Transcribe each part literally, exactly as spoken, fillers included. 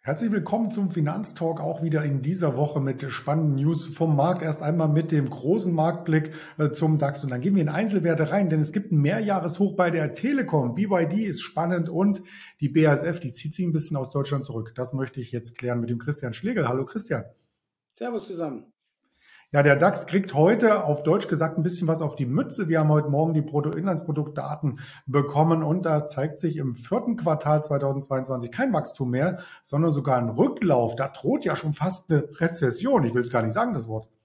Herzlich willkommen zum Finanztalk, auch wieder in dieser Woche mit spannenden News vom Markt. Erst einmal mit dem großen Marktblick äh, zum DAX und dann gehen wir in Einzelwerte rein, denn es gibt ein Mehrjahreshoch bei der Telekom. B Y D ist spannend und die B A S F, die zieht sich ein bisschen aus Deutschland zurück. Das möchte ich jetzt klären mit dem Christian Schlegel. Hallo Christian. Servus zusammen. Ja, der DAX kriegt heute auf Deutsch gesagt ein bisschen was auf die Mütze. Wir haben heute Morgen die Bruttoinlandsproduktdaten bekommen und da zeigt sich im vierten Quartal zweitausendzweiundzwanzig kein Wachstum mehr, sondern sogar ein Rücklauf. Da droht ja schon fast eine Rezession. Ich will es gar nicht sagen, das Wort.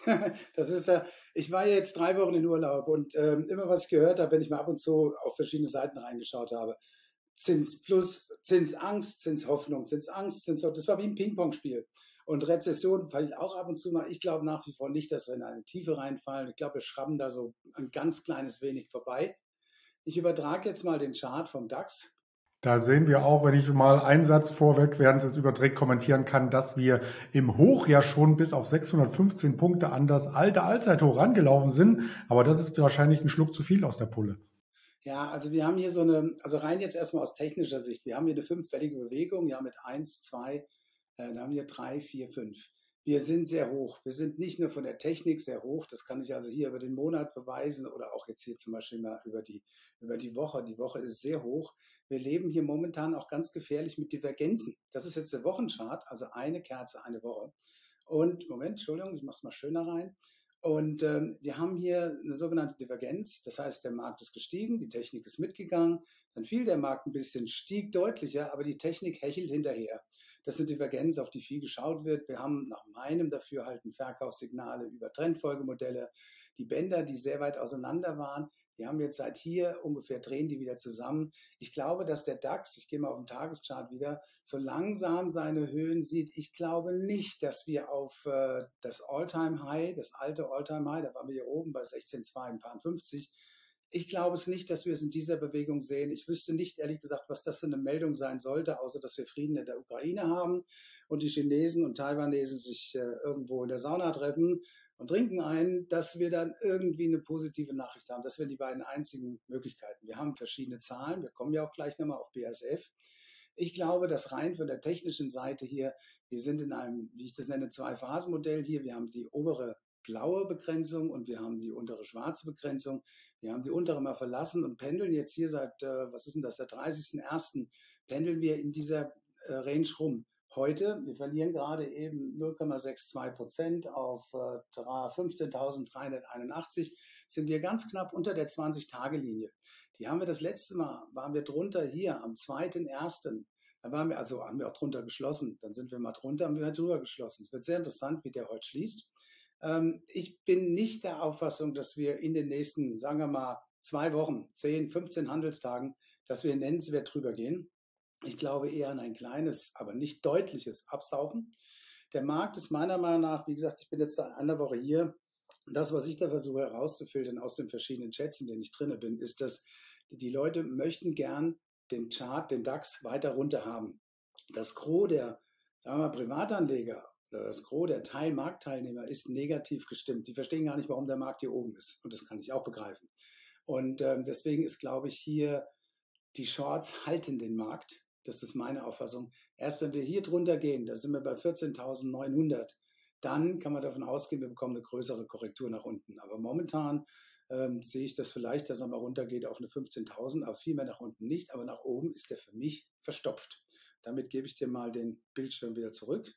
Das ist ja, ich war ja jetzt drei Wochen in Urlaub und ähm, immer was ich gehört habe, wenn ich mal ab und zu auf verschiedene Seiten reingeschaut habe. Zins plus, Zinsangst, Zinshoffnung, Zinsangst, Zinshoffnung. Das war wie ein Ping-Pong-Spiel. Und Rezession fällt auch ab und zu mal. Ich glaube nach wie vor nicht, dass wir in eine Tiefe reinfallen. Ich glaube, wir schrammen da so ein ganz kleines wenig vorbei. Ich übertrage jetzt mal den Chart vom DAX. Da sehen wir auch, wenn ich mal einen Satz vorweg während des Überträgt kommentieren kann, dass wir im Hoch ja schon bis auf sechshundertfünfzehn Punkte an das alte Allzeithoch rangelaufen sind. Aber das ist wahrscheinlich ein Schluck zu viel aus der Pulle. Ja, also wir haben hier so eine, also rein jetzt erstmal aus technischer Sicht, wir haben hier eine fünffällige Bewegung, ja mit eins, zwei, äh, dann haben wir drei, vier, fünf. Wir sind sehr hoch. Wir sind nicht nur von der Technik sehr hoch, das kann ich also hier über den Monat beweisen oder auch jetzt hier zum Beispiel mal über die, über die Woche. Die Woche ist sehr hoch. Wir leben hier momentan auch ganz gefährlich mit Divergenzen. Das ist jetzt der Wochenchart, also eine Kerze, eine Woche. Und, Moment, Entschuldigung, ich mache es mal schöner rein. Und ähm, wir haben hier eine sogenannte Divergenz, das heißt, der Markt ist gestiegen, die Technik ist mitgegangen, dann fiel der Markt ein bisschen, stieg deutlicher, aber die Technik hechelt hinterher. Das ist eine Divergenz, auf die viel geschaut wird. Wir haben nach meinem Dafürhalten Verkaufssignale über Trendfolgemodelle. Die Bänder, die sehr weit auseinander waren, die haben jetzt seit hier ungefähr, drehen die wieder zusammen. Ich glaube, dass der DAX, ich gehe mal auf den Tageschart wieder, so langsam seine Höhen sieht. Ich glaube nicht, dass wir auf äh, das All-Time-High, das alte All-Time-High, da waren wir hier oben bei sechzehn Komma zweiundfünfzig. Ich glaube es nicht, dass wir es in dieser Bewegung sehen. Ich wüsste nicht, ehrlich gesagt, was das für eine Meldung sein sollte, außer dass wir Frieden in der Ukraine haben und die Chinesen und Taiwanesen sich äh, irgendwo in der Sauna treffen und trinken ein, dass wir dann irgendwie eine positive Nachricht haben. Das wären die beiden einzigen Möglichkeiten. Wir haben verschiedene Zahlen. Wir kommen ja auch gleich nochmal auf B A S F. Ich glaube, dass rein von der technischen Seite hier, wir sind in einem, wie ich das nenne, Zwei-Phasen-Modell hier. Wir haben die obere blaue Begrenzung und wir haben die untere schwarze Begrenzung. Wir haben die untere mal verlassen und pendeln jetzt hier seit, äh, was ist denn das, seit dreißigsten ersten pendeln wir in dieser äh, Range rum. Heute, wir verlieren gerade eben null Komma zweiundsechzig Prozent auf äh, fünfzehntausenddreihunderteinundachtzig, sind wir ganz knapp unter der zwanzig-Tage-Linie. Die haben wir das letzte Mal, waren wir drunter hier am zweiten ersten. Da waren wir, also haben wir auch drunter geschlossen. Dann sind wir mal drunter, haben wir drüber geschlossen. Es wird sehr interessant, wie der heute schließt. Ähm, ich bin nicht der Auffassung, dass wir in den nächsten, sagen wir mal, zwei Wochen, zehn, fünfzehn Handelstagen, dass wir nennenswert drüber gehen. Ich glaube eher an ein kleines, aber nicht deutliches Absaufen. Der Markt ist meiner Meinung nach, wie gesagt, ich bin jetzt seit einer Woche hier. Und das, was ich da versuche herauszufiltern aus den verschiedenen Chats, in denen ich drinne bin, ist, dass die Leute möchten gern den Chart, den DAX weiter runter haben. Das Gros der, sagen wir mal, Privatanleger, das Gros der Teilmarktteilnehmer ist negativ gestimmt. Die verstehen gar nicht, warum der Markt hier oben ist. Und das kann ich auch begreifen. Und ähm, deswegen ist, glaube ich, hier die Shorts halten den Markt. Das ist meine Auffassung. Erst wenn wir hier drunter gehen, da sind wir bei vierzehntausendneunhundert, dann kann man davon ausgehen, wir bekommen eine größere Korrektur nach unten. Aber momentan ähm, sehe ich das vielleicht, dass er mal runtergeht auf eine fünfzehntausend, aber viel mehr nach unten nicht. Aber nach oben ist der für mich verstopft. Damit gebe ich dir mal den Bildschirm wieder zurück.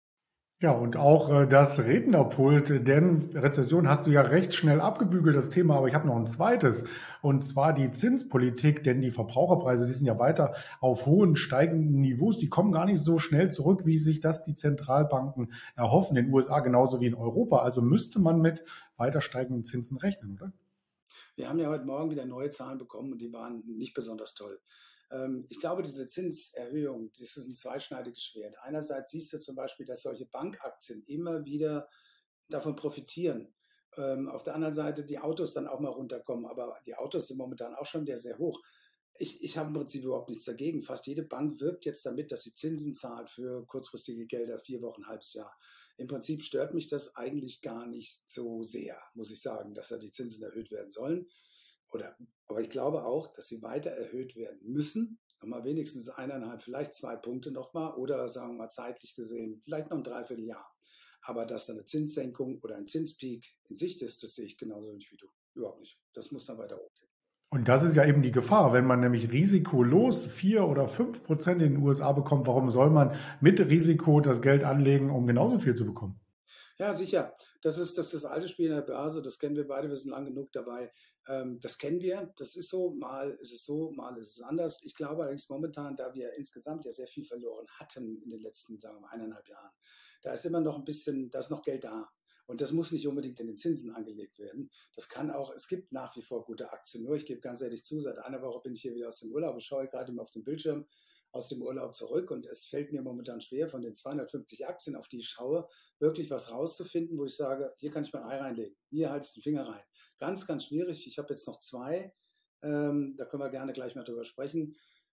Ja, und auch äh, das Rednerpult, denn Rezession hast du ja recht schnell abgebügelt, das Thema, aber ich habe noch ein zweites, und zwar die Zinspolitik, denn die Verbraucherpreise, die sind ja weiter auf hohen steigenden Niveaus, die kommen gar nicht so schnell zurück, wie sich das die Zentralbanken erhoffen, in den U S A genauso wie in Europa. Also müsste man mit weiter steigenden Zinsen rechnen, oder? Wir haben ja heute Morgen wieder neue Zahlen bekommen und die waren nicht besonders toll. Ich glaube, diese Zinserhöhung, das ist ein zweischneidiges Schwert. Einerseits siehst du zum Beispiel, dass solche Bankaktien immer wieder davon profitieren. Auf der anderen Seite die Autos dann auch mal runterkommen, aber die Autos sind momentan auch schon wieder sehr hoch. Ich, ich habe im Prinzip überhaupt nichts dagegen. Fast jede Bank wirbt jetzt damit, dass sie Zinsen zahlt für kurzfristige Gelder, vier Wochen, ein halbes Jahr. Im Prinzip stört mich das eigentlich gar nicht so sehr, muss ich sagen, dass da die Zinsen erhöht werden sollen. oder, aber ich glaube auch, dass sie weiter erhöht werden müssen. Nochmal wenigstens eineinhalb, vielleicht zwei Punkte nochmal oder sagen wir mal zeitlich gesehen, vielleicht noch ein Dreivierteljahr. Aber dass da eine Zinssenkung oder ein Zinspeak in Sicht ist, das sehe ich genauso nicht wie du. Überhaupt nicht. Das muss dann weiter hochgehen. Und das ist ja eben die Gefahr, wenn man nämlich risikolos vier oder fünf Prozent in den U S A bekommt, warum soll man mit Risiko das Geld anlegen, um genauso viel zu bekommen? Ja, sicher. Das ist, das ist das alte Spiel in der Börse. Das kennen wir beide. Wir sind lang genug dabei. Ähm, das kennen wir. Das ist so. Mal ist es so, mal ist es anders. Ich glaube allerdings momentan, da wir insgesamt ja sehr viel verloren hatten in den letzten, sagen wir mal, eineinhalb Jahren, da ist immer noch ein bisschen, da ist noch Geld da. Und das muss nicht unbedingt in den Zinsen angelegt werden. Das kann auch, es gibt nach wie vor gute Aktien. Nur, ich gebe ganz ehrlich zu, seit einer Woche bin ich hier wieder aus dem Urlaub. Ich schaue gerade immer auf den Bildschirm aus dem Urlaub zurück und es fällt mir momentan schwer, von den zweihundertfünfzig Aktien, auf die ich schaue, wirklich was rauszufinden, wo ich sage, hier kann ich mein Ei reinlegen, hier halte ich den Finger rein. Ganz, ganz schwierig. Ich habe jetzt noch zwei, ähm, da können wir gerne gleich mal drüber sprechen.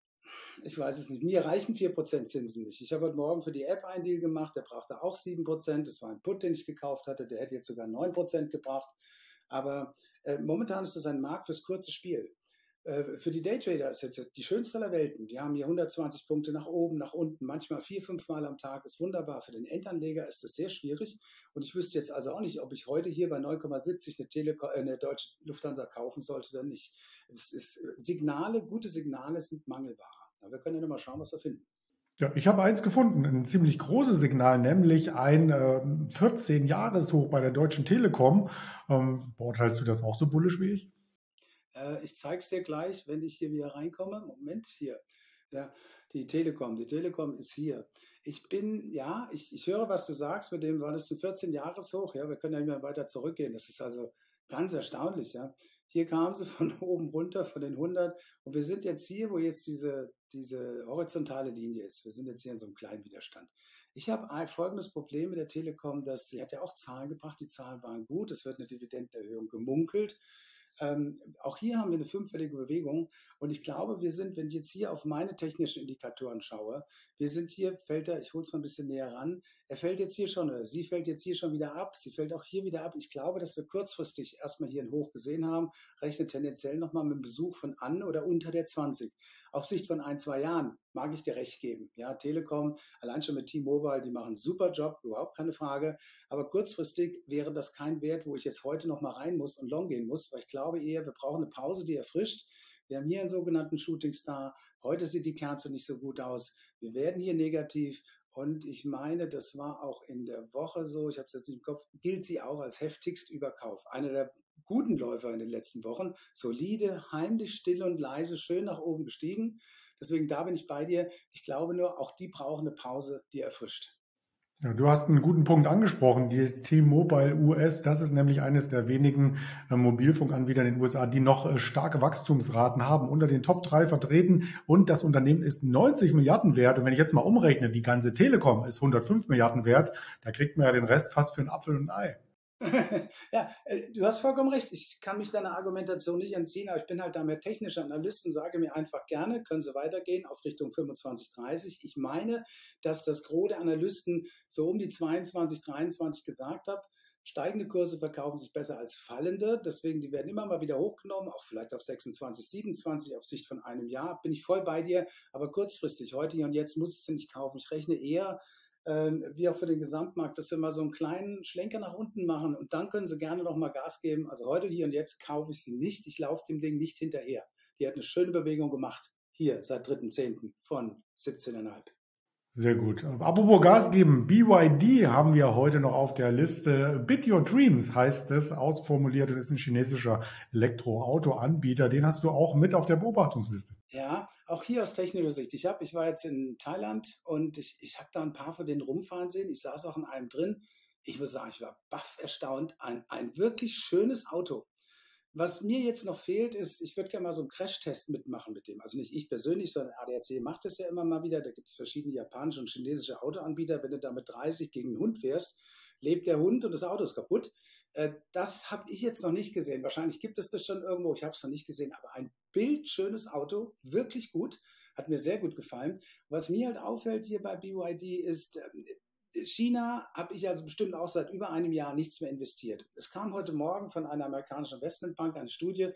Ich weiß es nicht. Mir reichen vier Prozent Zinsen nicht. Ich habe heute Morgen für die App einen Deal gemacht, der brachte auch sieben Prozent. Das war ein Put, den ich gekauft hatte, der hätte jetzt sogar neun Prozent gebracht. Aber äh, momentan ist das ein Markt fürs kurze Spiel. Für die Daytrader ist jetzt die schönste aller Welten. Die haben hier hundertzwanzig Punkte nach oben, nach unten, manchmal vier, fünf Mal am Tag. Ist wunderbar. Für den Endanleger ist das sehr schwierig. Und ich wüsste jetzt also auch nicht, ob ich heute hier bei neun Komma siebzig eine, Telekom, äh, eine deutsche Lufthansa kaufen sollte oder nicht. Es ist, Signale, gute Signale sind Mangelware. Aber wir können ja noch mal schauen, was wir finden. Ja, ich habe eins gefunden, ein ziemlich großes Signal, nämlich ein äh, vierzehn-Jahres-Hoch bei der Deutschen Telekom. Ähm, beurteilst du das auch so bullisch wie ich? Ich zeige es dir gleich, wenn ich hier wieder reinkomme. Moment, hier. Ja, die Telekom. Die Telekom ist hier. Ich bin, ja, ich, ich höre, was du sagst mit dem, war das ein vierzehn-Jahres-Hoch? Ja, wir können ja nicht mehr weiter zurückgehen. Das ist also ganz erstaunlich, ja. Hier kamen sie von oben runter, von den hundert. Und wir sind jetzt hier, wo jetzt diese, diese horizontale Linie ist. Wir sind jetzt hier in so einem kleinen Widerstand. Ich habe ein folgendes Problem mit der Telekom, dass sie hat ja auch Zahlen gebracht. Die Zahlen waren gut. Es wird eine Dividendenerhöhung gemunkelt. Ähm, auch hier haben wir eine fünffällige Bewegung und ich glaube, wir sind, wenn ich jetzt hier auf meine technischen Indikatoren schaue, wir sind hier, fällt er, ich hole es mal ein bisschen näher ran, er fällt jetzt hier schon, oder sie fällt jetzt hier schon wieder ab, sie fällt auch hier wieder ab. Ich glaube, dass wir kurzfristig erstmal hier ein Hoch gesehen haben, rechne tendenziell nochmal mit einem Besuch von an oder unter der zwanzig. Auf Sicht von ein, zwei Jahren mag ich dir recht geben. Ja, Telekom, allein schon mit T-Mobile, die machen einen super Job, überhaupt keine Frage. Aber kurzfristig wäre das kein Wert, wo ich jetzt heute noch mal rein muss und long gehen muss, weil ich glaube eher, wir brauchen eine Pause, die erfrischt. Wir haben hier einen sogenannten Shooting Star. Heute sieht die Kerze nicht so gut aus. Wir werden hier negativ. Und ich meine, das war auch in der Woche so, ich habe es jetzt nicht im Kopf, gilt sie auch als heftigst Überkauf. Einer der guten Läufer in den letzten Wochen. Solide, heimlich, still und leise, schön nach oben gestiegen. Deswegen, da bin ich bei dir. Ich glaube nur, auch die brauchen eine Pause, die erfrischt. Ja, du hast einen guten Punkt angesprochen, die T-Mobile U S, das ist nämlich eines der wenigen äh, Mobilfunkanbieter in den U S A, die noch äh, starke Wachstumsraten haben, unter den Top drei vertreten und das Unternehmen ist neunzig Milliarden wert und wenn ich jetzt mal umrechne, die ganze Telekom ist hundertfünf Milliarden wert, da kriegt man ja den Rest fast für einen Apfel und ein Ei. Ja, du hast vollkommen recht. Ich kann mich deiner Argumentation nicht entziehen, aber ich bin halt da mehr technischer Analyst und sage mir einfach gerne, können Sie weitergehen auf Richtung fünfundzwanzig, dreißig. Ich meine, dass das Gros der Analysten so um die zweiundzwanzig, dreiundzwanzig gesagt hat. Steigende Kurse verkaufen sich besser als fallende, deswegen die werden immer mal wieder hochgenommen, auch vielleicht auf sechsundzwanzig, siebenundzwanzig auf Sicht von einem Jahr. Bin ich voll bei dir, aber kurzfristig, heute hier und jetzt muss ich sie nicht kaufen. Ich rechne eher wie auch für den Gesamtmarkt, dass wir mal so einen kleinen Schlenker nach unten machen und dann können Sie gerne noch mal Gas geben. Also heute, hier und jetzt kaufe ich sie nicht. Ich laufe dem Ding nicht hinterher. Die hat eine schöne Bewegung gemacht. Hier, seit dritten zehnten von siebzehn Komma fünf. Sehr gut. Apropos Gas geben, B Y D haben wir heute noch auf der Liste. Bid Your Dreams heißt es, ausformuliert, das ist ein chinesischer Elektroauto-Anbieter. Den hast du auch mit auf der Beobachtungsliste. Ja, auch hier aus technischer Sicht. Ich, hab, ich war jetzt in Thailand und ich, ich habe da ein paar von denen rumfahren sehen. Ich saß auch in einem drin. Ich muss sagen, ich war baff erstaunt. Ein, ein wirklich schönes Auto. Was mir jetzt noch fehlt, ist, ich würde gerne mal so einen Crashtest mitmachen mit dem. Also nicht ich persönlich, sondern A D A C macht das ja immer mal wieder. Da gibt es verschiedene japanische und chinesische Autoanbieter. Wenn du da mit dreißig gegen einen Hund fährst, lebt der Hund und das Auto ist kaputt. Das habe ich jetzt noch nicht gesehen. Wahrscheinlich gibt es das schon irgendwo. Ich habe es noch nicht gesehen. Aber ein bildschönes Auto, wirklich gut. Hat mir sehr gut gefallen. Was mir halt auffällt hier bei B Y D ist, China habe ich also bestimmt auch seit über einem Jahr nichts mehr investiert. Es kam heute Morgen von einer amerikanischen Investmentbank eine Studie,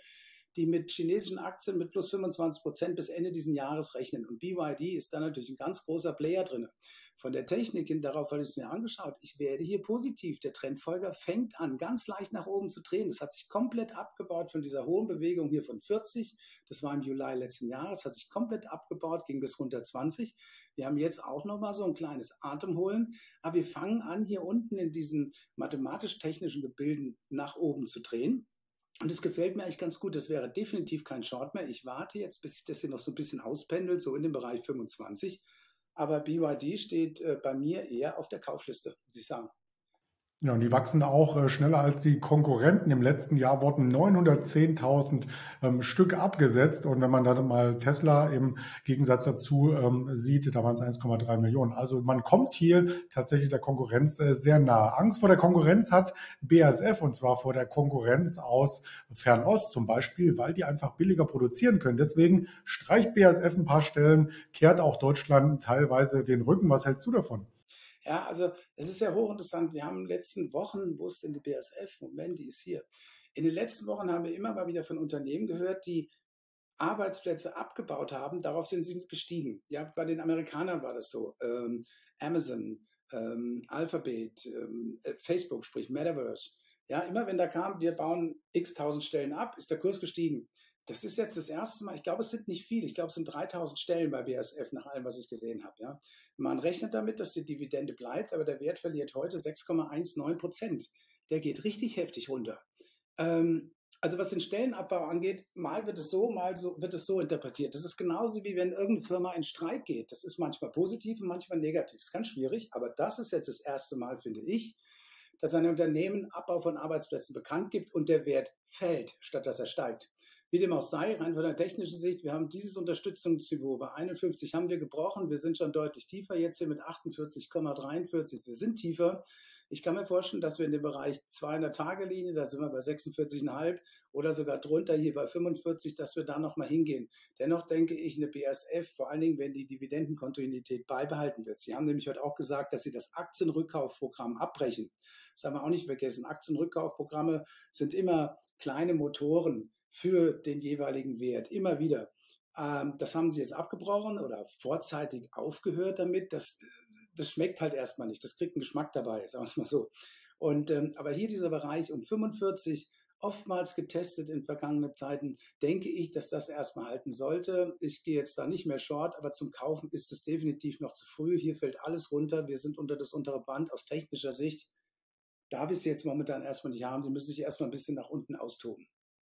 die mit chinesischen Aktien mit plus fünfundzwanzig Prozent bis Ende dieses Jahres rechnen. Und B Y D ist da natürlich ein ganz großer Player drin. Von der Technik hin, darauf habe ich es mir angeschaut, ich werde hier positiv. Der Trendfolger fängt an, ganz leicht nach oben zu drehen. Das hat sich komplett abgebaut von dieser hohen Bewegung hier von vierzig. Das war im Juli letzten Jahres, hat sich komplett abgebaut, ging bis runter zwanzig. Wir haben jetzt auch nochmal so ein kleines Atemholen, aber wir fangen an, hier unten in diesen mathematisch-technischen Gebilden nach oben zu drehen. Und das gefällt mir eigentlich ganz gut. Das wäre definitiv kein Short mehr. Ich warte jetzt, bis sich das hier noch so ein bisschen auspendelt, so in dem Bereich fünfundzwanzig. Aber B Y D steht äh, bei mir eher auf der Kaufliste, muss ich sagen. Ja, und die wachsen auch äh, schneller als die Konkurrenten. Im letzten Jahr wurden neunhundertzehntausend ähm, Stück abgesetzt. Und wenn man dann mal Tesla im Gegensatz dazu ähm, sieht, da waren es eins Komma drei Millionen. Also man kommt hier tatsächlich der Konkurrenz äh, sehr nahe. Angst vor der Konkurrenz hat B A S F, und zwar vor der Konkurrenz aus Fernost zum Beispiel, weil die einfach billiger produzieren können. Deswegen streicht B A S F ein paar Stellen, kehrt auch Deutschland teilweise den Rücken. Was hältst du davon? Ja, also es ist ja hochinteressant. Wir haben in den letzten Wochen, wo ist denn die B A S F? Moment, die ist hier. In den letzten Wochen haben wir immer mal wieder von Unternehmen gehört, die Arbeitsplätze abgebaut haben. Darauf sind sie gestiegen. Ja, bei den Amerikanern war das so. Ähm, Amazon, ähm, Alphabet, ähm, Facebook, sprich Metaverse. Ja, immer wenn da kam, wir bauen x tausend Stellen ab, ist der Kurs gestiegen. Das ist jetzt das erste Mal, ich glaube, es sind nicht viele, ich glaube, es sind dreitausend Stellen bei B A S F nach allem, was ich gesehen habe. Ja. Man rechnet damit, dass die Dividende bleibt, aber der Wert verliert heute sechs Komma neunzehn Prozent. Der geht richtig heftig runter. Ähm, also was den Stellenabbau angeht, mal wird es so, mal so, wird es so interpretiert. Das ist genauso wie wenn irgendeine Firma in Streik geht. Das ist manchmal positiv und manchmal negativ. Das ist ganz schwierig, aber das ist jetzt das erste Mal, finde ich, dass ein Unternehmen Abbau von Arbeitsplätzen bekannt gibt und der Wert fällt, statt dass er steigt. Wie dem auch sei, rein von der technischen Sicht, wir haben dieses Unterstützungsniveau bei einundfünfzig haben wir gebrochen. Wir sind schon deutlich tiefer, jetzt hier mit achtundvierzig Komma dreiundvierzig. Wir sind tiefer. Ich kann mir vorstellen, dass wir in dem Bereich zweihundert-Tage-Linie, da sind wir bei sechsundvierzig Komma fünf oder sogar drunter hier bei fünfundvierzig, dass wir da nochmal hingehen. Dennoch denke ich, eine B A S F, vor allen Dingen, wenn die Dividendenkontinuität beibehalten wird. Sie haben nämlich heute auch gesagt, dass Sie das Aktienrückkaufprogramm abbrechen. Das haben wir auch nicht vergessen. Aktienrückkaufprogramme sind immer kleine Motoren für den jeweiligen Wert, immer wieder. Ähm, das haben sie jetzt abgebrochen oder vorzeitig aufgehört damit. Das, das schmeckt halt erstmal nicht. Das kriegt einen Geschmack dabei, sagen wir es mal so. Und, ähm, aber hier dieser Bereich um fünfundvierzig, oftmals getestet in vergangenen Zeiten, denke ich, dass das erstmal halten sollte. Ich gehe jetzt da nicht mehr short, aber zum Kaufen ist es definitiv noch zu früh. Hier fällt alles runter. Wir sind unter das untere Band aus technischer Sicht. Da wir es jetzt momentan erstmal nicht haben, die müssen sich erstmal ein bisschen nach unten austoben.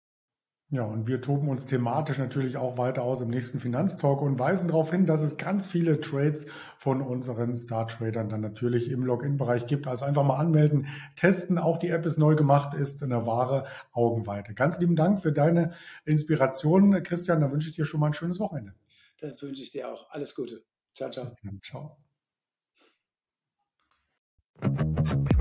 Ja, und wir toben uns thematisch natürlich auch weiter aus im nächsten Finanztalk und weisen darauf hin, dass es ganz viele Trades von unseren Star-Tradern dann natürlich im Login-Bereich gibt. Also einfach mal anmelden, testen. Auch die App ist neu gemacht, ist eine wahre Augenweite. Ganz lieben Dank für deine Inspiration, Christian. Da wünsche ich dir schon mal ein schönes Wochenende. Das wünsche ich dir auch. Alles Gute. Ciao, ciao. Bis dann. Ciao.